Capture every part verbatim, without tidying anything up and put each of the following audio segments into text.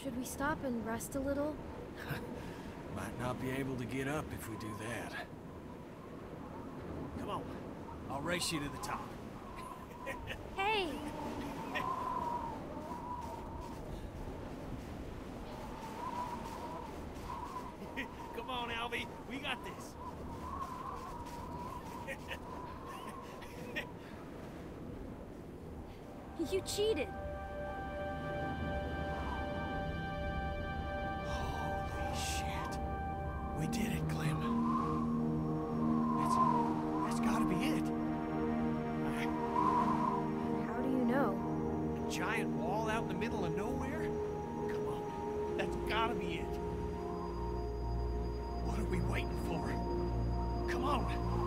Should we stop and rest a little? Might not be able to get up if we do that. Come on. I'll race you to the top. Hey! Come on, Alvy. We got this. You cheated. Holy shit. We did it, Clem. That's... that's gotta be it. I... How do you know? A giant wall out in the middle of nowhere? Come on. That's gotta be it. What are we waiting for? Come on.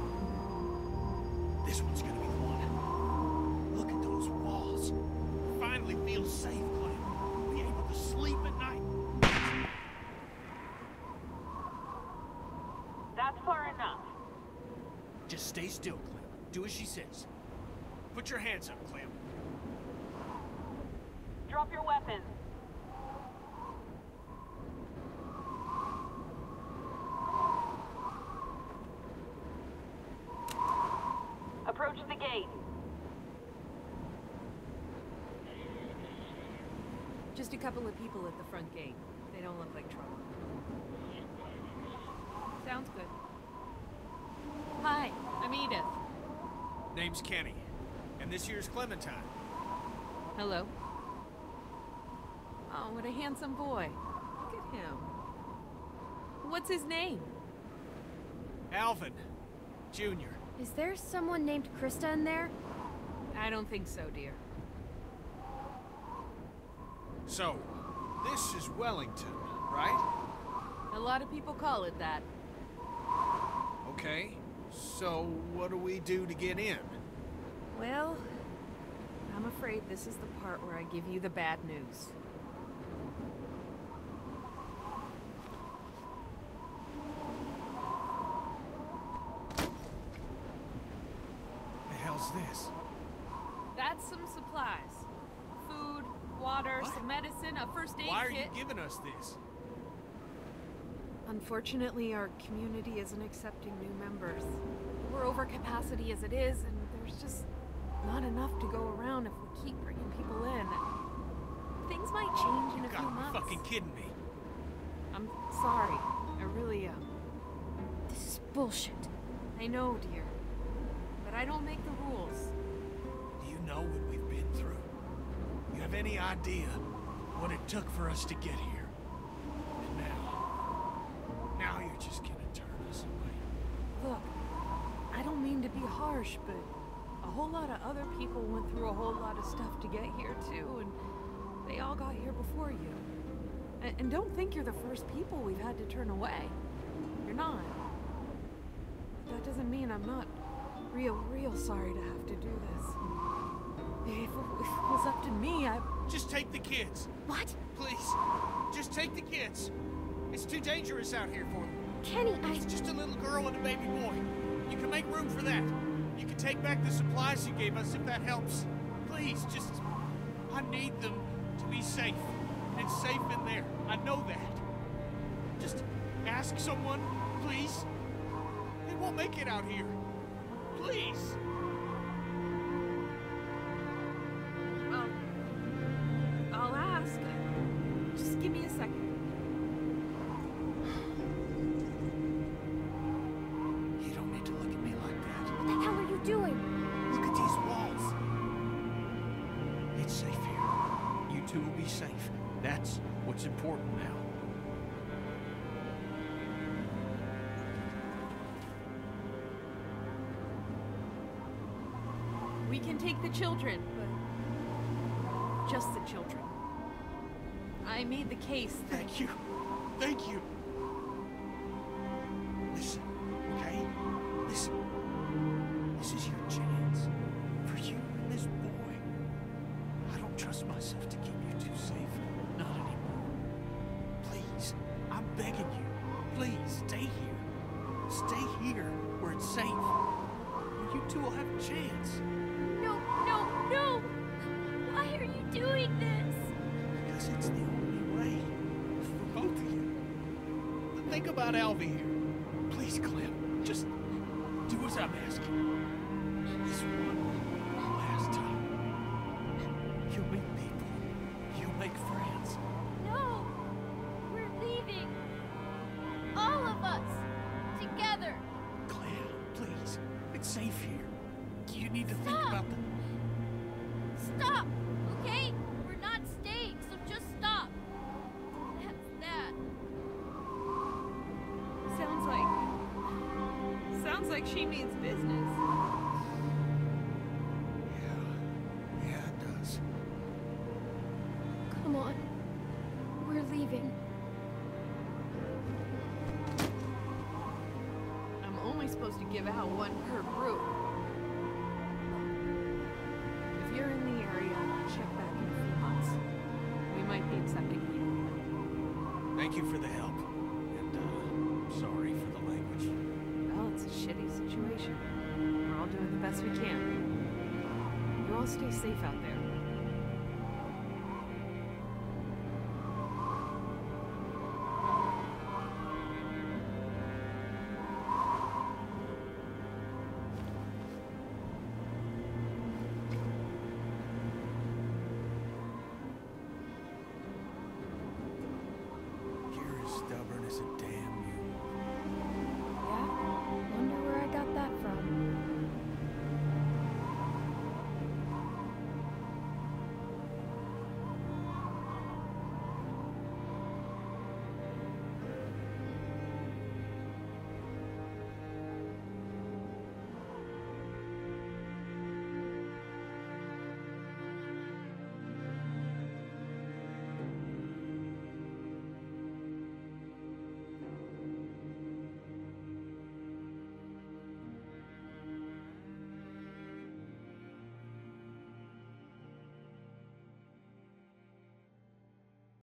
This one's gonna be the one. Look at those walls. Finally feel safe, Clem. Be able to sleep at night. That's far enough. Just stay still, Clem. Do as she says. Put your hands up, Clem. Drop your weapons. Approach the gate. Just a couple of people at the front gate. They don't look like trouble. Sounds good. Hi, I'm Edith. Name's Kenny. And this here's Clementine. Hello. Oh, what a handsome boy. Look at him. What's his name? Alvin. Junior. Is there someone named Krista in there? I don't think so, dear. So, this is Wellington, right? A lot of people call it that. Okay. So, what do we do to get in? Well, I'm afraid this is the part where I give you the bad news. The hell's this? That's some supplies. Food, water, What? some medicine, a first aid Why are kit. you giving us this? Unfortunately, our community isn't accepting new members. We're over capacity as it is, and there's just not enough to go around if we keep bringing people in. Things might change in a You few gotta be months. fucking kidding me. I'm sorry. I really am. This is bullshit. I know, dear. But I don't make the rules. Do you know what we've been through? You have any idea what it took for us to get here? And now... now you're just gonna turn us away. Look, I don't mean to be harsh, but a whole lot of other people went through a whole lot of stuff to get here, too, and they all got here before you. And, and don't think you're the first people we've had to turn away. You're not. But that doesn't mean I'm not real, real sorry to have to do this. If it, if it was up to me, I... Just take the kids. What? Please. Just take the kids. It's too dangerous out here for them. Kenny, I... It's just a little girl and a baby boy. You can make room for that. You can take back the supplies you gave us if that helps. Please, just... I need them to be safe. And it's safe in there. I know that. Just ask someone, please. They won't make it out here. Please. Well, I'll ask. Just give me a second. You don't need to look at me like that. What the hell are you doing? Look at these walls. It's safe here. You two will be safe. That's what's important now. We can take the children, but just the children. I made the case that... Thank you. Thank you. Listen, okay? Listen. This is your chance. For you and this boy. I don't trust myself to keep you two safe. Not anymore. Please, I'm begging you. Please, stay here. Stay here where it's safe. Where you two will have a chance. No, no, no! Why are you doing this? Because it's the only way. way for both of you. Think about Alvy here. Please, Clem, just do as I'm asking. This one last time. You'll meet people. You'll make friends. No! We're leaving! All of us! Together! Clem, please. It's safe here. You need to think Stop. about the... Stop! Okay? We're not staying, so just stop! That's that. Sounds like. Sounds like she means business. Yeah. Yeah, it does. Come on. We're leaving. I'm only supposed to give out one per group. If you're in the area, check back in a few months. We might be accepting you. Thank you for the help. And, uh, I'm sorry for the language. Well, it's a shitty situation. We're all doing the best we can. You all stay safe out there. You're as stubborn as a